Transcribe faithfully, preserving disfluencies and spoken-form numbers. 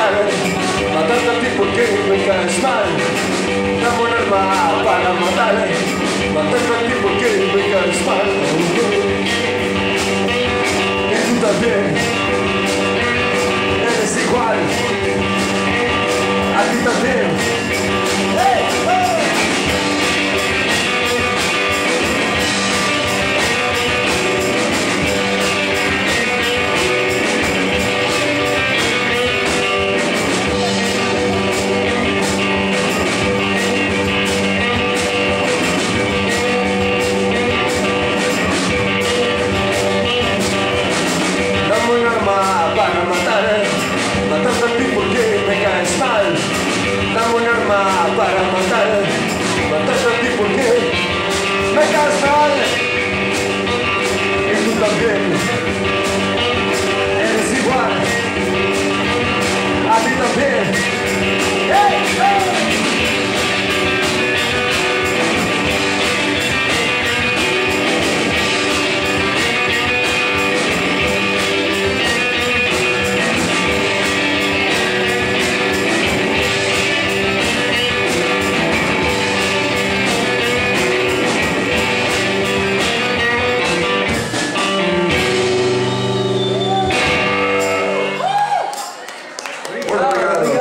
matar, matarte a ti porque me caes mal. Dame un arma para matar, matarte a ti porque me caes mal. Y tú también eres igual, a ti también. ¡Hey! ¡Oh! Para matar, matarte a ti porque me caes mal. Dame un arma para matar, matarte a ti porque me caes mal. Y tú también eres igual, a ti también. ¡Hey! ¡Hey! Obrigado.